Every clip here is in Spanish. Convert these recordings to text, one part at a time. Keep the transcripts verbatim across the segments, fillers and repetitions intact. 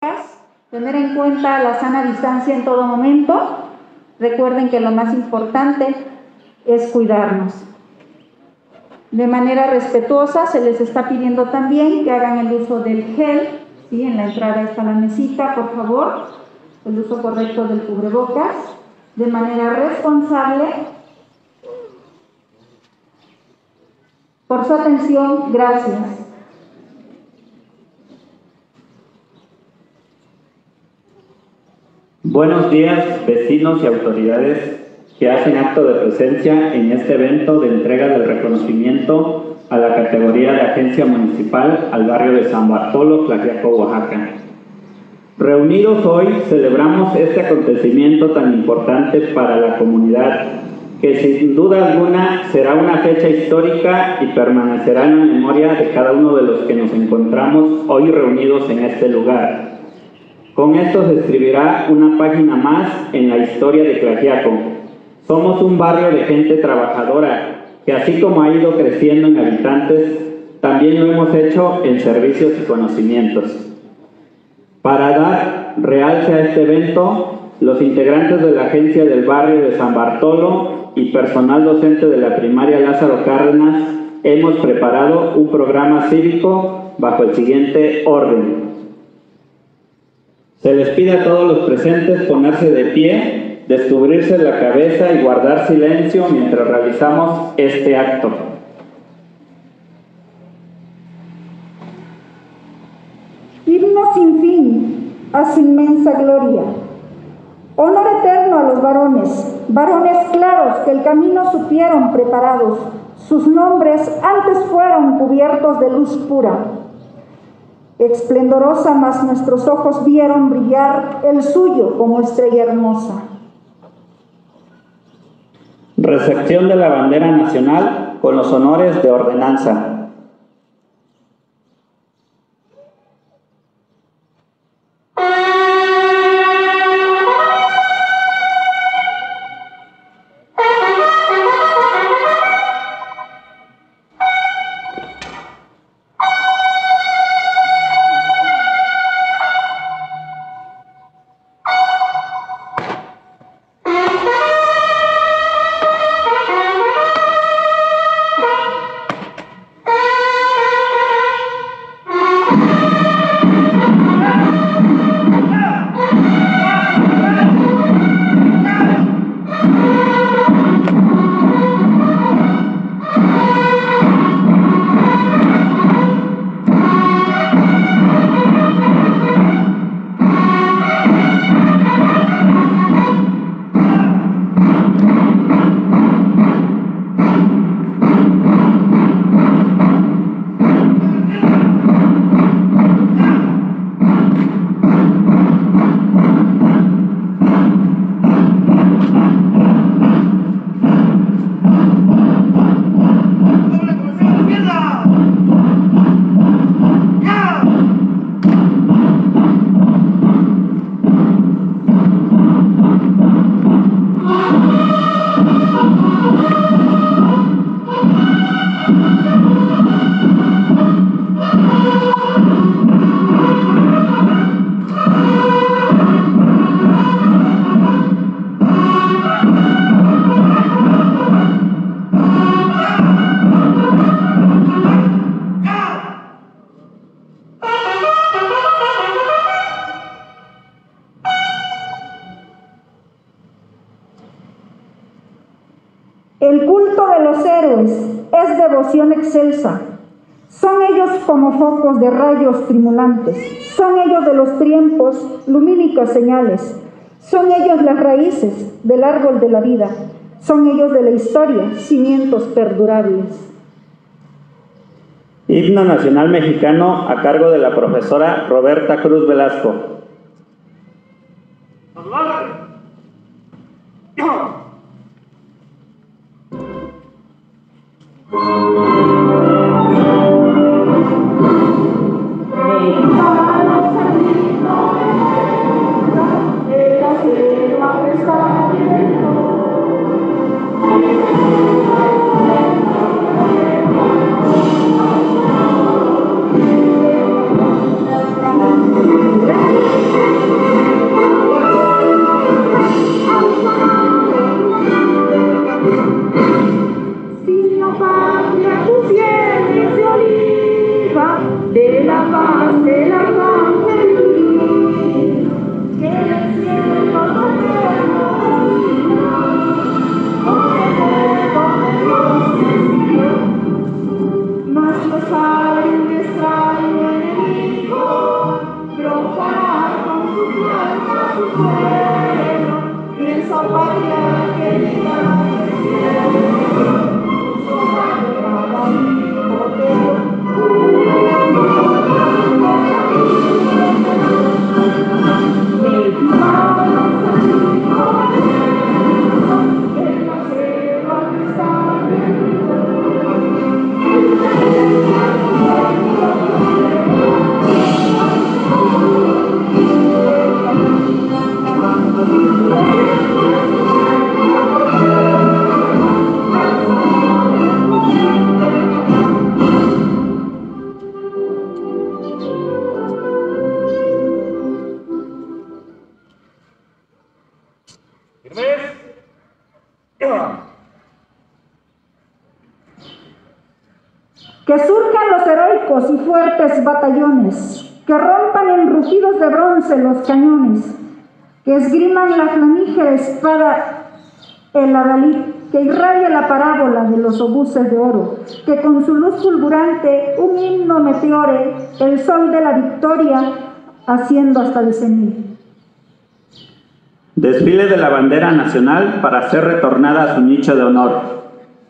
Tener en cuenta la sana distancia en todo momento. Recuerden que lo más importante es cuidarnos. De manera respetuosa se les está pidiendo también que hagan el uso del gel, ¿sí? En la entrada está la mesita, por favor, el uso correcto del cubrebocas, de manera responsable. Por su atención, gracias. Buenos días, vecinos y autoridades que hacen acto de presencia en este evento de entrega del reconocimiento a la categoría de agencia municipal al barrio de San Bartolo, Tlaxiaco, Oaxaca. Reunidos hoy celebramos este acontecimiento tan importante para la comunidad, que sin duda alguna será una fecha histórica y permanecerá en la memoria de cada uno de los que nos encontramos hoy reunidos en este lugar. Con esto se escribirá una página más en la historia de Tlaxiaco. Somos un barrio de gente trabajadora, que así como ha ido creciendo en habitantes, también lo hemos hecho en servicios y conocimientos. Para dar realce a este evento, los integrantes de la agencia del barrio de San Bartolo y personal docente de la primaria Lázaro Cárdenas hemos preparado un programa cívico bajo el siguiente orden. Se les pide a todos los presentes ponerse de pie, descubrirse la cabeza y guardar silencio mientras realizamos este acto. Himno sin fin a su inmensa gloria. Honor eterno a los varones, varones claros que el camino supieron preparados. Sus nombres antes fueron cubiertos de luz pura. Esplendorosa, mas nuestros ojos vieron brillar el suyo como estrella hermosa. Recepción de la bandera nacional con los honores de ordenanza. El culto de los héroes es devoción excelsa. Son ellos como focos de rayos trimulantes. Son ellos de los tiempos lumínicas señales. Son ellos las raíces del árbol de la vida. Son ellos de la historia, cimientos perdurables. Himno Nacional Mexicano a cargo de la profesora Roberta Cruz Velasco. Thank you. Que surjan los heroicos y fuertes batallones, que rompan en rugidos de bronce los cañones, que esgriman la flamígera espada el adalid, que irradia la parábola de los obuses de oro, que con su luz fulgurante un himno meteore el sol de la victoria, haciendo hasta el cenit. Desfile de la bandera nacional para ser retornada a su nicho de honor.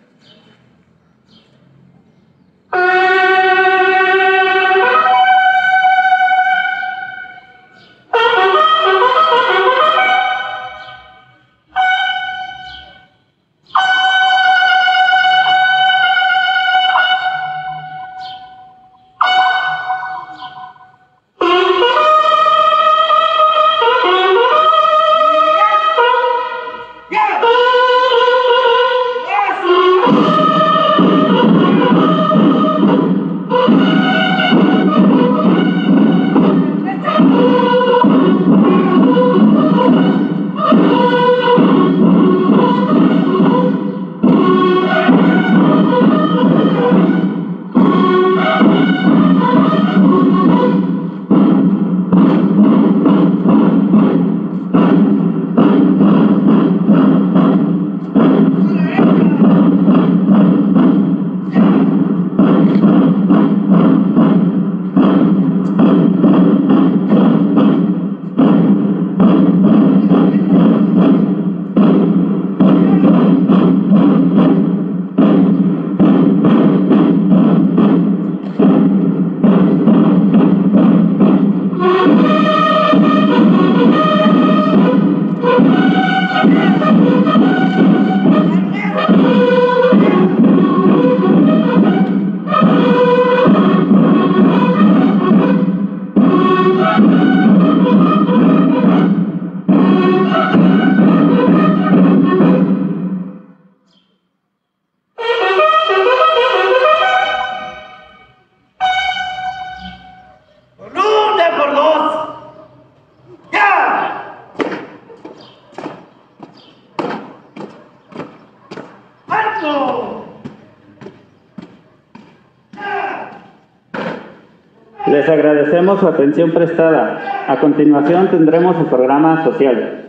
Les agradecemos su atención prestada. A continuación tendremos el programa social.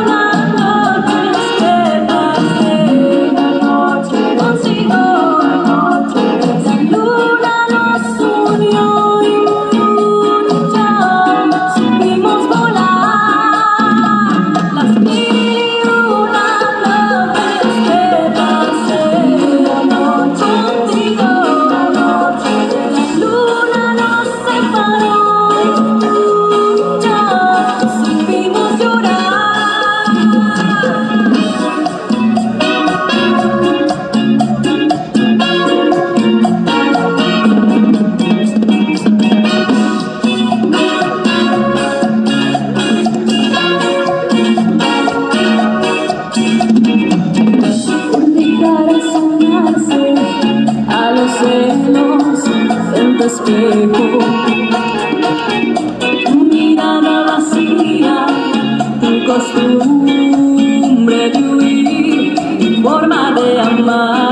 Consigo espejo, tu mirada vacía, tu costumbre de huir, tu forma de amar.